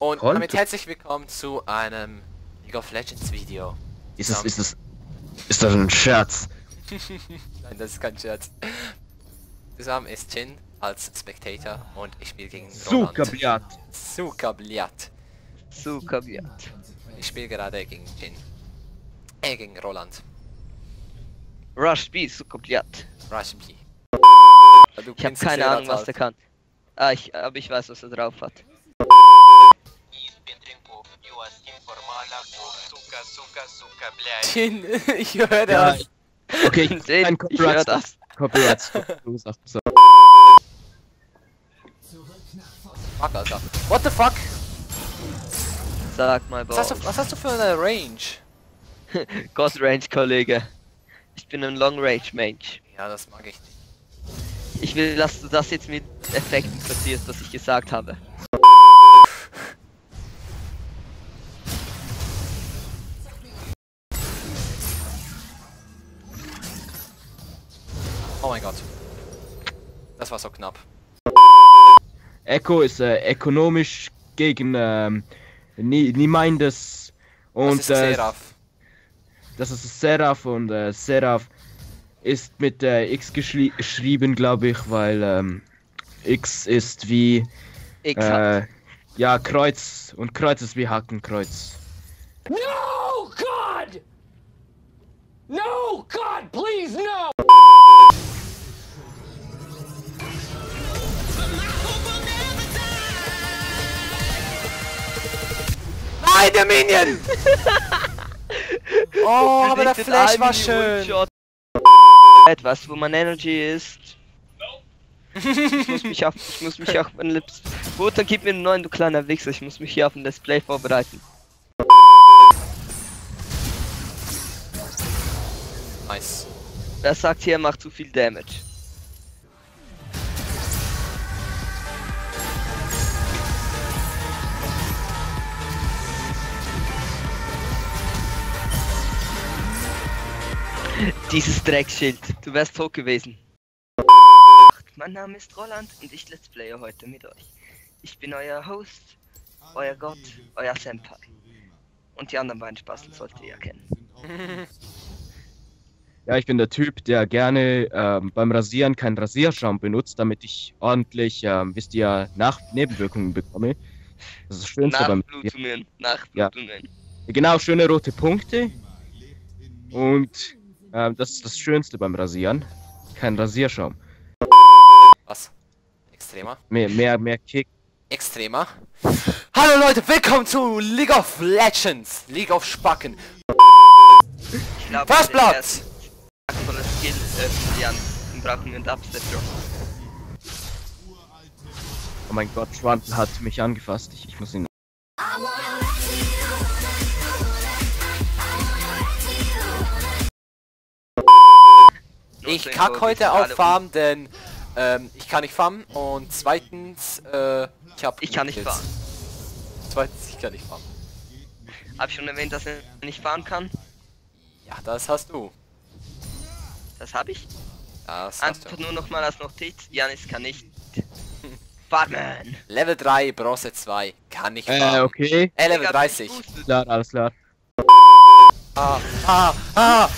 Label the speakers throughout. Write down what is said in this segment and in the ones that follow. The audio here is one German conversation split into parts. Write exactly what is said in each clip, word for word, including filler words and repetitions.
Speaker 1: Und
Speaker 2: Konto.
Speaker 1: damit herzlich willkommen zu einem League of Legends Video.
Speaker 2: Ist das, ist das, ist das ein Scherz?
Speaker 1: Nein, das ist kein Scherz. Zusammen ist Jin als Spectator und ich spiele gegen Roland.
Speaker 2: Sukabliat.
Speaker 1: Sukabliat.
Speaker 3: Sukabliat.
Speaker 1: Ich spiele gerade gegen Jin. Äh, gegen Roland.
Speaker 3: Rush B, Sukabliat.
Speaker 1: Rush B. Du
Speaker 3: Ich habe keine Ahnung, was der kann. Ah, ich, aber ich weiß, was er drauf hat.
Speaker 1: Jin, ich höre
Speaker 2: Ja,
Speaker 1: das.
Speaker 2: okay, ich
Speaker 3: Sehen,
Speaker 2: ein
Speaker 3: ich höre
Speaker 2: Copyright.
Speaker 3: das.
Speaker 2: Copyright. So.
Speaker 1: Fuck, Alter. What the fuck?
Speaker 3: Sag mal,
Speaker 1: Was hast, du,
Speaker 3: Boss.
Speaker 1: was hast du für eine Range?
Speaker 3: God Range, Kollege. Ich bin ein Long Range Mensch.
Speaker 1: Ja, das mag ich nicht.
Speaker 3: Ich will, dass du das jetzt mit Effekten platzierst, was ich gesagt habe.
Speaker 1: Oh mein Gott. Das war so knapp.
Speaker 2: Echo ist äh, ökonomisch gegen ähm, nie, niemandes und
Speaker 1: Das ist
Speaker 2: äh,
Speaker 1: Seraph.
Speaker 2: das ist Seraph und äh, Seraph ist mit äh, X geschri geschrieben, glaube ich, weil ähm, X ist wie
Speaker 3: X hat.
Speaker 2: äh, ja Kreuz und Kreuz ist wie Hakenkreuz.
Speaker 4: No, God! No, God, please, no!
Speaker 1: Nein, der Minion! Oh, aber der
Speaker 3: Predicted
Speaker 1: Flash war
Speaker 3: Ivy
Speaker 1: schön.
Speaker 3: One-Shot. Etwas, wo mein Energy ist. Ich muss mich auf, ich muss mich auf mein Lips. Gut, dann gib mir einen neuen, du kleiner Wichser. Ich muss mich hier auf ein Display vorbereiten.
Speaker 1: Nice.
Speaker 3: Wer sagt hier, er macht zu viel Damage? Dieses Dreckschild, du wärst tot gewesen. Mein Name ist Roland und ich Let's Player heute mit euch. Ich bin euer Host, euer Gott, euer Senpai. Und die anderen beiden Spasten solltet ihr ja kennen.
Speaker 2: Ja, ich bin der Typ, der gerne ähm, beim Rasieren keinen Rasierschaum benutzt, damit ich ordentlich, ähm, wisst ihr, nach Nebenwirkungen bekomme. Das ist das Schönste beim Rasieren.
Speaker 3: Nachblutungen, Nachblutungen.
Speaker 2: Genau, schöne rote Punkte. Und ähm, das ist das Schönste beim Rasieren. Kein Rasierschaum.
Speaker 1: Was? Extremer?
Speaker 2: Mehr, mehr, mehr Kick.
Speaker 1: Extremer? Hallo Leute, willkommen zu League of Legends. League of Spacken.
Speaker 3: Ich glaube,
Speaker 1: Was
Speaker 3: der
Speaker 1: Platz?
Speaker 3: erste Aktuelle Skill öffnen die an und brauchen einen Dubstep Drop.
Speaker 2: Oh mein Gott, Schwandel hat mich angefasst. Ich, ich muss ihn.
Speaker 1: Ich kack heute auf Farm, denn ähm, ich kann nicht farmen und zweitens, äh, ich hab
Speaker 3: Ich kann nicht
Speaker 1: Kills.
Speaker 3: fahren.
Speaker 1: Zweitens, ich kann nicht farmen.
Speaker 3: Hab ich schon erwähnt, dass er nicht fahren kann?
Speaker 1: Ja, das hast du.
Speaker 3: Das habe ich.
Speaker 1: Das hast
Speaker 3: Einfach
Speaker 1: du.
Speaker 3: nur noch mal als Notiz. Janis kann nicht farmen.
Speaker 1: Level drei, Bronze zwei, kann nicht
Speaker 2: Äh,
Speaker 1: farmen.
Speaker 2: okay.
Speaker 1: Äh, Level dreißig.
Speaker 2: Alles klar, alles klar.
Speaker 1: Ah, ah, ah.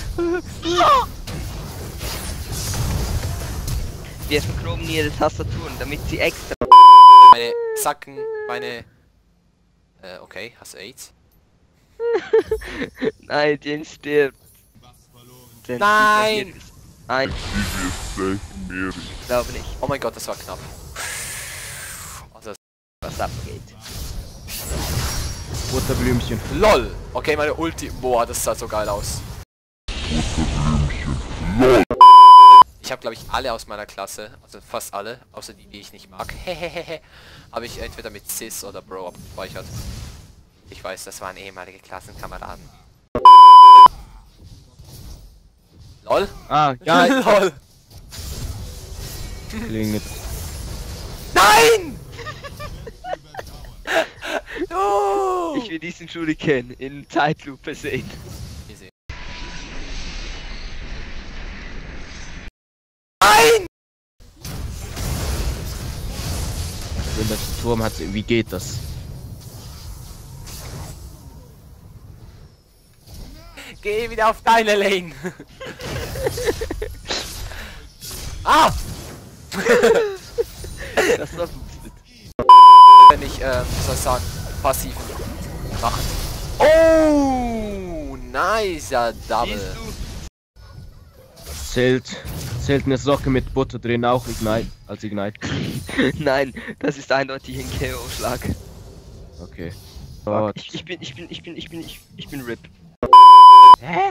Speaker 3: Wir verchromen ihre Tastaturen, damit sie extra...
Speaker 1: Meine Sacken, meine... Äh, okay, hast du AIDS?
Speaker 3: Nein, den stirbt. Den
Speaker 1: Nein!
Speaker 3: Nein! Ich glaube nicht,
Speaker 1: Oh mein Gott, das war knapp. Also,
Speaker 3: was abgeht.
Speaker 2: Butterblümchen.
Speaker 1: LOL! Okay, meine Ulti... Boah, das sah so geil aus. Ich habe, glaube ich, alle aus meiner Klasse, also fast alle, außer die, die ich nicht mag, hehehehe, habe ich entweder mit Sis oder Bro abgespeichert. Ich weiß, das waren ehemalige Klassenkameraden. LOL?
Speaker 2: Ah, ja,
Speaker 1: LOL!
Speaker 2: klingelt.
Speaker 1: Nein! No!
Speaker 3: Ich will diesen Shuriken in Zeitlupe sehen.
Speaker 1: Easy. Nein!
Speaker 2: Wenn das Turm hat, wie geht das?
Speaker 1: geh wieder auf deine Lane. Ah!
Speaker 3: Das war boosted.
Speaker 1: Wenn ich, äh, wie soll ich sagen, passiv machen. Oh! Nicer Double.
Speaker 3: Siehst du?
Speaker 2: Zählt, zählt eine Socke mit Butter drin auch Ignite, als Ignite.
Speaker 3: Nein, das ist eindeutig ein K O-Schlag.
Speaker 2: Okay.
Speaker 3: Fuck,
Speaker 2: Gott.
Speaker 3: Ich, ich bin, ich bin, ich bin, ich bin, ich, ich bin R I P.
Speaker 2: Hä?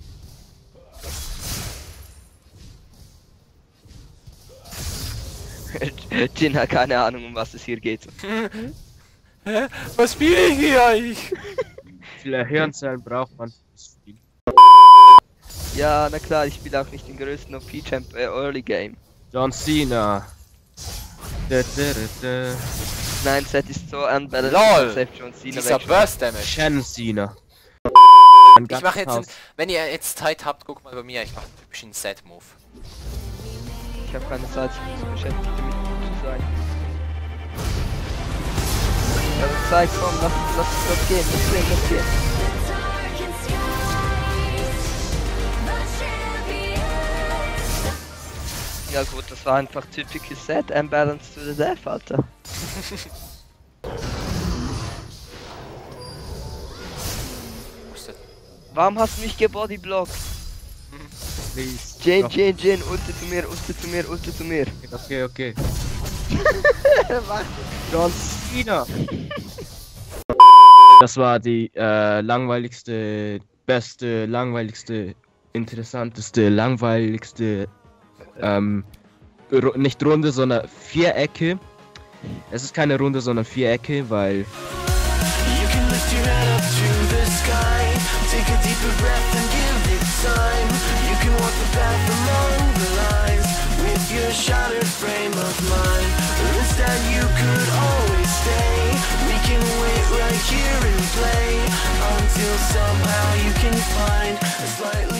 Speaker 3: Jin hat keine Ahnung, um was es hier geht.
Speaker 1: Hä? Was spiele ich hier eigentlich?
Speaker 2: Wie viele Hirnzellen braucht man für das Spiel?
Speaker 3: Ja, na klar, ich spiele auch nicht den größten O P-Champ äh, Early Game.
Speaker 2: John Cena. Da, da, da, da.
Speaker 3: Nein, Set ist so unbalanced.
Speaker 1: Lol.
Speaker 3: Selbst John Cena
Speaker 1: Dieser
Speaker 3: weg.
Speaker 1: Burst Damage.
Speaker 2: Shannon Cena.
Speaker 1: Ich mache jetzt, einen, wenn ihr jetzt Zeit habt, guckt mal bei mir, ich mache einen typischen Set-Move.
Speaker 3: Ich habe keine Zeit, ich bin so beschäftigt damit gut zu sein. Ja, das zeigt komm, lass, lass, lass gehen, lass gehen, lass gehen. Ja gut, das war einfach typisches Set, unbalanced to the death, Alter. Warum hast du mich gebodyblockt?
Speaker 2: Please.
Speaker 3: Jin, Jin, Jin, Ulte zu mir, Ulte zu mir, Ulte zu mir.
Speaker 2: Okay, okay.
Speaker 3: Was?
Speaker 2: John Cena. Das war die äh, langweiligste, beste, langweiligste, interessanteste, langweiligste, ähm, ru nicht Runde, sondern Vierecke. Es ist keine Runde, sondern Vierecke, weil...
Speaker 5: You can lift your head up to the sky. Take a deeper breath and give it time. You can walk the path along the lines with your shattered frame of mind. Or instead you could always stay. We can wait right here and play until somehow you can find a slightly